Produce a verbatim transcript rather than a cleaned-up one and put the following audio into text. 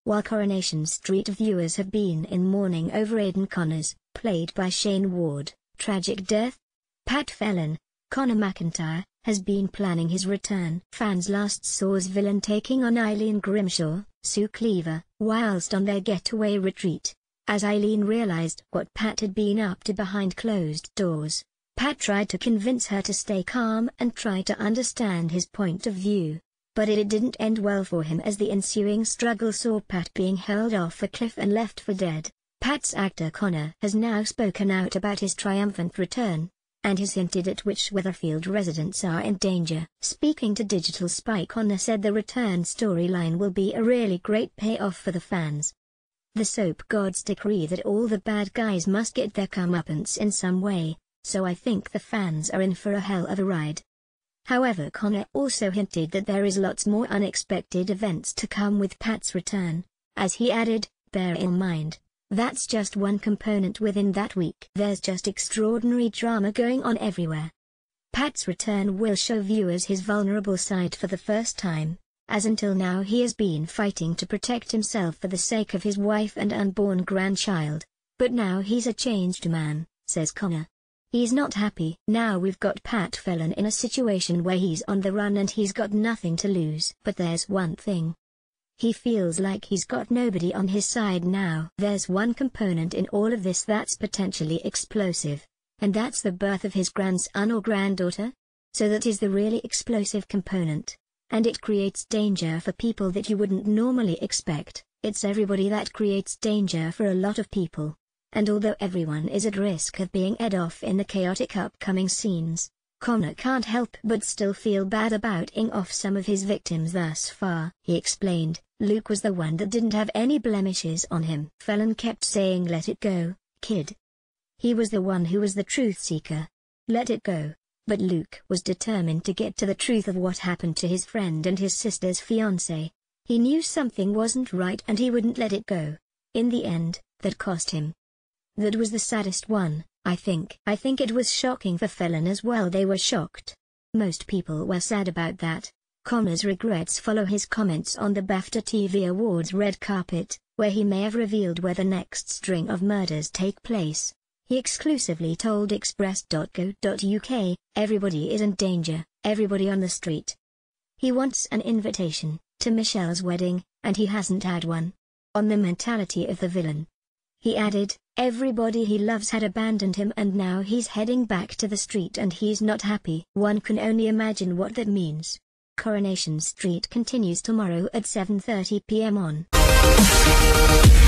while Coronation Street viewers have been in mourning over Aidan Connor's, played by Shayne Ward, tragic death. Pat Phelan, Connor McIntyre, has been planning his return. Fans last saw as Phelan taking on Eileen Grimshaw, Sue Cleaver, whilst on their getaway retreat. As Eileen realized what Pat had been up to behind closed doors, Pat tried to convince her to stay calm and try to understand his point of view. But it didn't end well for him, as the ensuing struggle saw Pat being hurled off a cliff and left for dead. Pat's actor Connor has now spoken out about his triumphant return, and has hinted at which Weatherfield residents are in danger. Speaking to Digital Spy, Connor said the return storyline will be a really great payoff for the fans. The soap gods decree that all the bad guys must get their comeuppance in some way, so I think the fans are in for a hell of a ride. However, Connor also hinted that there is lots more unexpected events to come with Pat's return, as he added, "Bear in mind, that's just one component within that week. There's just extraordinary drama going on everywhere." Pat's return will show viewers his vulnerable side for the first time, as until now he has been fighting to protect himself for the sake of his wife and unborn grandchild, but now he's a changed man, says Connor. He's not happy. Now we've got Pat Phelan in a situation where he's on the run and he's got nothing to lose. But there's one thing. He feels like he's got nobody on his side now. There's one component in all of this that's potentially explosive, and that's the birth of his grandson or granddaughter. So that is the really explosive component, and it creates danger for people that you wouldn't normally expect. It's everybody that creates danger for a lot of people. And although everyone is at risk of being ed off in the chaotic upcoming scenes, Connor can't help but still feel bad about ing off some of his victims thus far. He explained, "Luke was the one that didn't have any blemishes on him." Phelan kept saying, "Let it go, kid." He was the one who was the truth seeker. Let it go. But Luke was determined to get to the truth of what happened to his friend and his sister's fiancé. He knew something wasn't right and he wouldn't let it go. In the end, that cost him. That was the saddest one, I think. I think it was shocking for Phelan as well. They were shocked. Most people were sad about that. Connor's regrets follow his comments on the BAFTA T V Awards red carpet, where he may have revealed where the next string of murders take place. He exclusively told express dot co dot U K, "Everybody is in danger, everybody on the street." He wants an invitation to Michelle's wedding, and he hasn't had one. On the mentality of the villain. He added, "Everybody he loves had abandoned him and now he's heading back to the street and he's not happy." One can only imagine what that means. Coronation Street continues tomorrow at seven thirty p m on